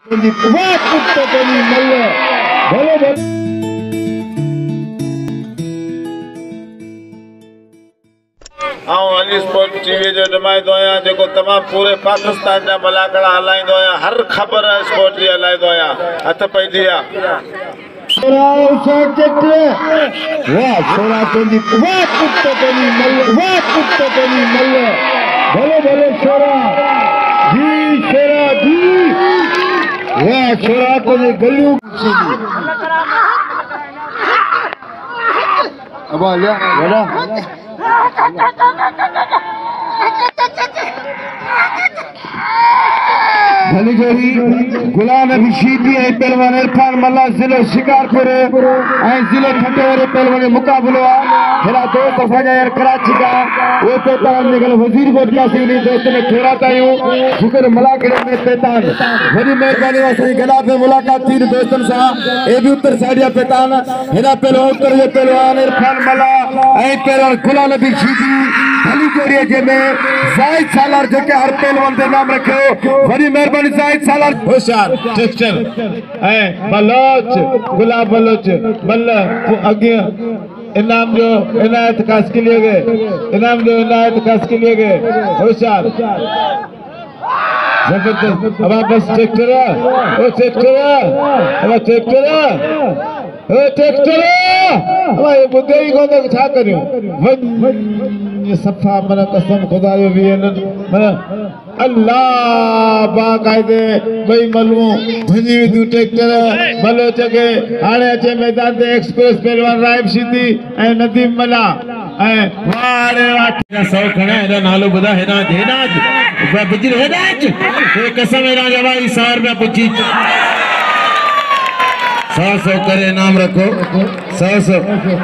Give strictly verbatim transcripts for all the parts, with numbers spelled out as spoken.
वाह कुत्ते बनी मल्ल भले भले आऊं अली स्पोर्ट टीवी जो नुमाइंदो आहियां जेको तमाम पूरे पाकिस्तान जा मलाकड़ा हलाइंदो आहियां हर खबर स्पोर्ट जी हलाइंदो आहियां हथ पैदी आहे वाह छोरा तुंहिंजी वाह कुत्ते बनी मल्ल वाह कुत्ते बनी मल्ल भले भले छोरा जी छोरा जी वाह छोरा तुंहिंजी गलियूं अबा लिया वड़ा भली जोड़ी गुलाम नबी शीदी ऐं पहलवान इरफान मल्ला जिलो शिकारपुर ऐं जिले खटोरे पहलवान मुकाबलो आहे हेरा दोस्त असांजा यार कराची का वो पैतान निकल वजीर कोट का सीनी दोस्त ने थोड़ा तायूं शुक्र मुलाकात में पैतान बड़ी मेहरबानी वासी गला पे मुलाकात थी दोस्तन सा ए भी उत्तर साइडिया पैतान हेरा पहलवान उत्तर जे पहलवान इरफान मल्ला ऐं पहलवान गुलाम नबी शीदी भली जोड़ी जे में जायद सालार जो के हर पहलवान दे नाम रखो बड़ी मेहरबानी जायद सालार होशियार टेक्सचर ऐ बलोच गुलाब बलोच मल्ला आगे इनाम जो इनायत खास के लिए गए इनाम जो इनायत खास के लिए गए होशियार जबरदस्त अब बस ट्रैक्टर ओ ट्रैक्टर अब ट्रैक्टर ओ ट्रैक्टर अब ये बुद्धे ही को छा करियो ये सफा मन कसम खुदा जो भी मन अल्लाह बाकायदे भाई मलू भजी तू ट्रैक्टर भलो चके हाणे अचे मैदान ते एक्सप्रेस पहलवान राइब शीदी ऐं नदीम मला ऐं वारे वाट सौ खणे एदा नालो बुधा हेना हेना बजर हेना ए कसम हेना जवाई सौ रुपया पुछी सौ सौ करे नाम रखो सौ सौ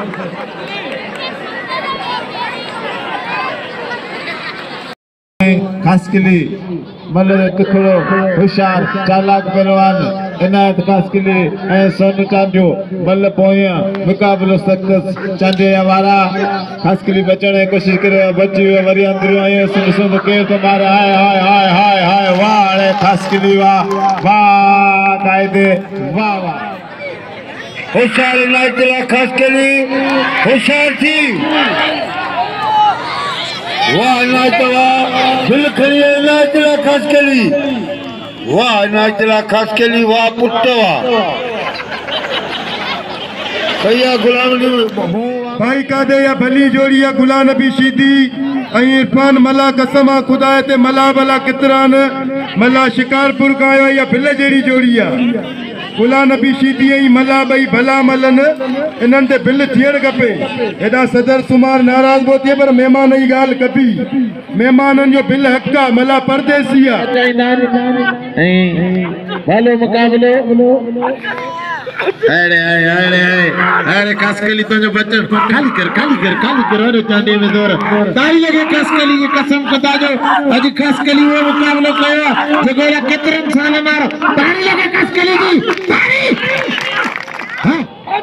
खास के लिए मतलब थोड़ो होशियार चालाक पहलवान इनायत खास के लिए ऐं सोन चांडियो मल पोया मुकाबलो सख्त चांडे वारा खास के लिए बचण की कोशिश करे बची वियो वरी अंदर आयो सुन सुन केर तो मारे हाय हाय हाय हाय हाय वाह अरे खास के लिए वाह वाह कायदे वाह वाह होशियार इनायत खास के लिए होशियार थी वाह इनायत वाह दिल खड़ी इनायत खास के लिए वाह इनायत खास के लिए वाह पुट वाह भैया गुलाम भाई कादे या भली जोड़ी या गुलाम नबी शीदी ऐं इरफान मला कसम खुदा ते मला भला कितरान मला शिकारपुर का आयो या भिल जहिड़ी जोड़ी आहे गुलाम नबी शीदी ऐं मला भई भला मलन इन्हनि ते बिल थियणु खपे हेॾा सदर सुमार नाराज़ बि थिए पर महिमान जी ॻाल्हि कबी महिमाननि जो बिल हक़ आहे मला परदेसी आहे भलो मुक़ाबिलो अरे अरे अरे अरे कसकली तो जो बच्चन खाली कर खाली कर खाली कर अरे चांदी में दौर ताली लगे कसकली की कसम खुदा जो अज कसकली वो मुकाबलो कयो जो गोला केतरन साल मारो ताली लगे कसकली की ताली हां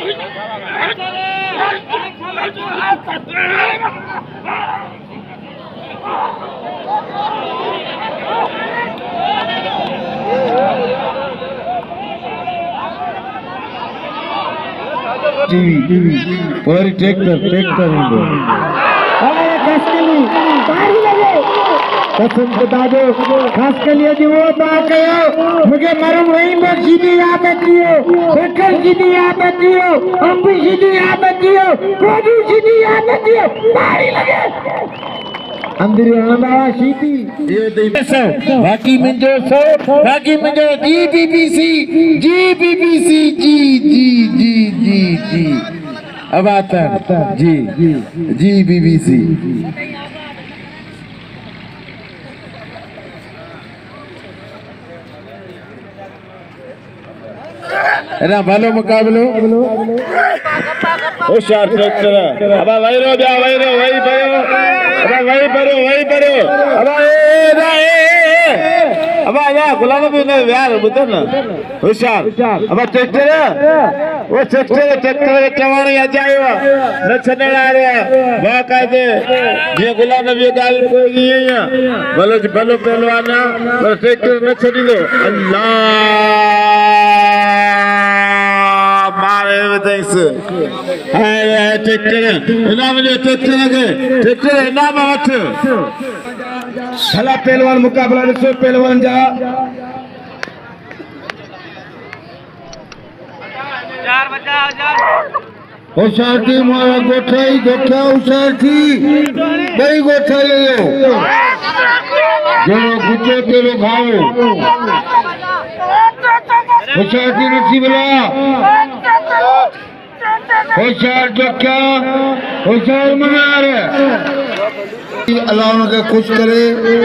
टीवी पूरी ट्रैक्टर ट्रैक्टर इंदो अरे कसकली तारी लगे कसम खुदा जो कसकली जी वो बा कयो मुझे मरम वही में सीधी याद दियो बेकर सीधी याद दियो हम भी सीधी याद दियो कोई सीधी याद दियो तारी लगे अंदर आंदा सीधी ये दे सो बाकी मुंजो सो बाकी मुंजो जी बीबीसी जी बीबीसी जी जी जी जी जी अब आता जी जी बीबीसी ना भलो मुकाबलो होशियार ट्रैक्टर अब वही जा वही वही भयो अब वही भरो वही भरो अब ए ना ए अब आ गुलाम भी ने यार बुझो ना होशियार अब ट्रैक्टर वो ट्रैक्टर ट्रैक्टर चवाणी अजायो न छडण आ रहा बाकायदे जे गुलाम नबी गाल कोई है भलो भलो पहलवान पर ट्रैक्टर न छडी दो अल्लाह हाय ट्रैक्टर इनाम जो ट्रैक्टर के ट्रैक्टर इनाम वठ भला पहलवान मुकाबला ॾिसो पहलवान जा चार बचा हजार होशियार थी मारा गोठाई गोठा होशियार थी बई गोठा ले लो जरो गुचो तेरो खाओ होशियार थी नसीबला होशियार जो क्या होशियार मनार अल्लाह उनके खुश करे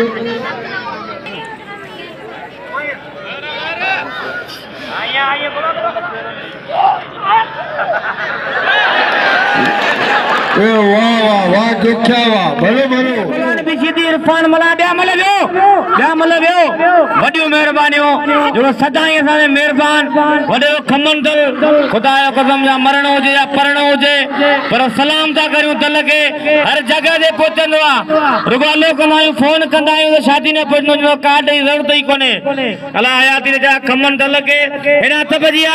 ए वाह वाह वाह जो क्या वाह भलो भलो सीधी इरफान मला ॾिया मल वियो ॾिया मल वियो वॾियूं महिरबानियूं जो सदाई असांजे महिरबान वॾो खमन दल ख़ुदा जो कसम जा मरण हुजे या परण हुजे पर सलाम था करियूं दल खे हर जगह ते पहुचंदो आहे रुॻो कंदा आहियूं फोन कंदा आहियूं त शादी न पहुचंदो जो कार्ड जी ज़रूरत ई कोन्हे अला हयाती जा खमन दल खे हेॾा हथ भॼी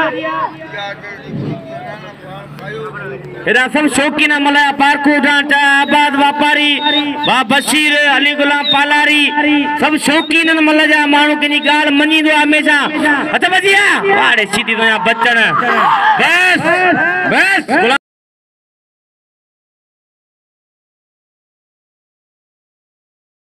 हेॾा सभु शौक़ीन मल्हाया पारकू डांटा आबाद वापारी बा बशीर अली गुलाम पालारी सभु शौक़ीन मल जा माण्हू कंहिंजी ॻाल्हि मञींदो आहे हमेशा हथ भॼी हाणे सीधी तो बचण बस बस